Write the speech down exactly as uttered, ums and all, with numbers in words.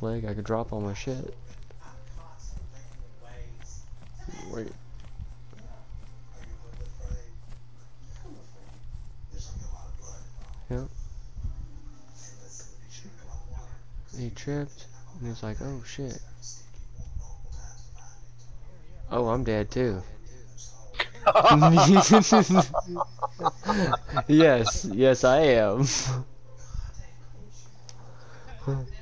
leg, I could drop all my shit. Wait. Yep. He tripped, and he's like, oh shit. Oh, I'm dead too. Yes, yes I am.